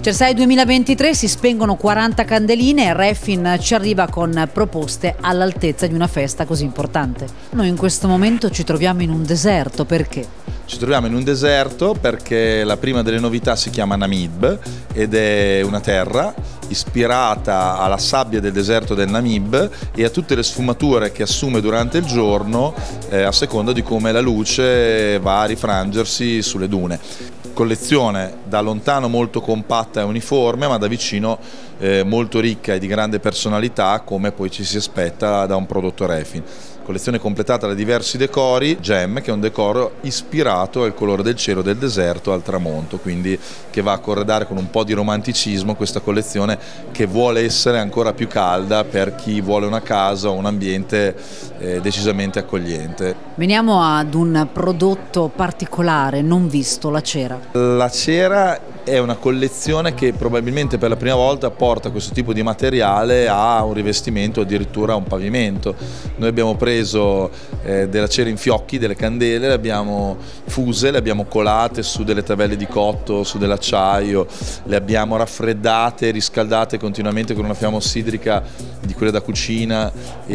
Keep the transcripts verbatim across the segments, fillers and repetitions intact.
Cersei duemilaventitré, si spengono quaranta candeline e Refin ci arriva con proposte all'altezza di una festa così importante. Noi in questo momento ci troviamo in un deserto, perché? Ci troviamo in un deserto perché la prima delle novità si chiama Namib ed è una terra ispirata alla sabbia del deserto del Namib e a tutte le sfumature che assume durante il giorno eh, a seconda di come la luce va a rifrangersi sulle dune. Collezione da lontano molto compatta e uniforme, ma da vicino eh, molto ricca e di grande personalità, come poi ci si aspetta da un prodotto Refin. Collezione completata da diversi decori, Gem, che è un decoro ispirato al colore del cielo del deserto al tramonto, quindi che va a corredare con un po' di romanticismo questa collezione che vuole essere ancora più calda per chi vuole una casa o un ambiente eh, decisamente accogliente. Veniamo ad un prodotto particolare, non visto, la cera. La cera è una collezione che probabilmente per la prima volta porta questo tipo di materiale a un rivestimento, addirittura a un pavimento. Noi abbiamo preso eh, della cera in fiocchi, delle candele, le abbiamo fuse, le abbiamo colate su delle tabelle di cotto, su dell'acciaio, le abbiamo raffreddate, riscaldate continuamente con una fiamma ossidrica di quelle da cucina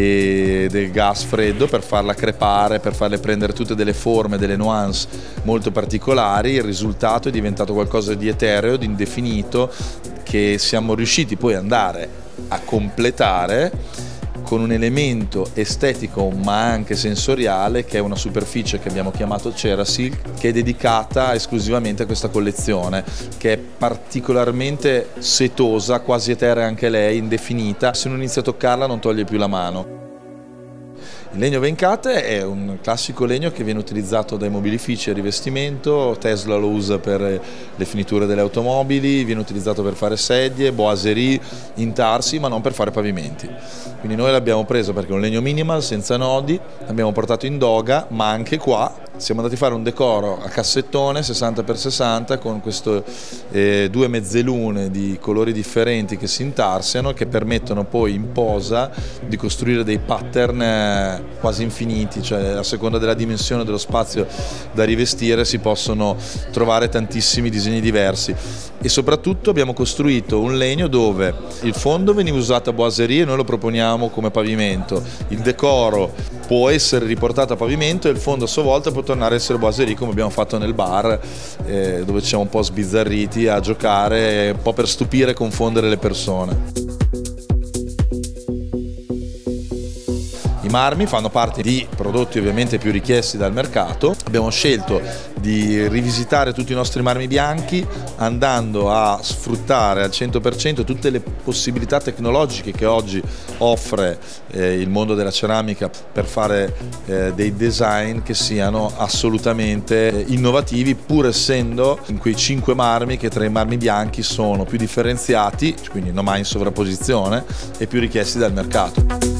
e del gas freddo per farla crepare, per farle prendere tutte delle forme, delle nuance molto particolari. Il risultato è diventato qualcosa di etereo, di indefinito, che siamo riusciti poi ad andare a completare con un elemento estetico ma anche sensoriale, che è una superficie che abbiamo chiamato Cerasilk, che è dedicata esclusivamente a questa collezione, che è particolarmente setosa, quasi eterea anche lei, indefinita. Se uno inizia a toccarla non toglie più la mano. Il legno Venkate è un classico legno che viene utilizzato dai mobilifici a rivestimento. Tesla lo usa per le finiture delle automobili, viene utilizzato per fare sedie, boiserie, intarsi, ma non per fare pavimenti. Quindi noi l'abbiamo preso perché è un legno minimal, senza nodi, l'abbiamo portato in doga, ma anche qua siamo andati a fare un decoro a cassettone sessanta per sessanta con queste eh, due mezzelune di colori differenti che si intarsiano e che permettono poi in posa di costruire dei pattern eh, quasi infiniti, cioè a seconda della dimensione dello spazio da rivestire si possono trovare tantissimi disegni diversi. E soprattutto abbiamo costruito un legno dove il fondo veniva usato a boiserie e noi lo proponiamo come pavimento, il decoro può essere riportato a pavimento e il fondo a sua volta può tornare a essere boiserie, come abbiamo fatto nel bar eh, dove ci siamo un po' sbizzarriti a giocare, un po' per stupire e confondere le persone. I marmi fanno parte di prodotti ovviamente più richiesti dal mercato. Abbiamo scelto di rivisitare tutti i nostri marmi bianchi andando a sfruttare al cento per cento tutte le possibilità tecnologiche che oggi offre eh, il mondo della ceramica per fare eh, dei design che siano assolutamente innovativi, pur essendo in quei cinque marmi che tra i marmi bianchi sono più differenziati, quindi non mai in sovrapposizione, e più richiesti dal mercato.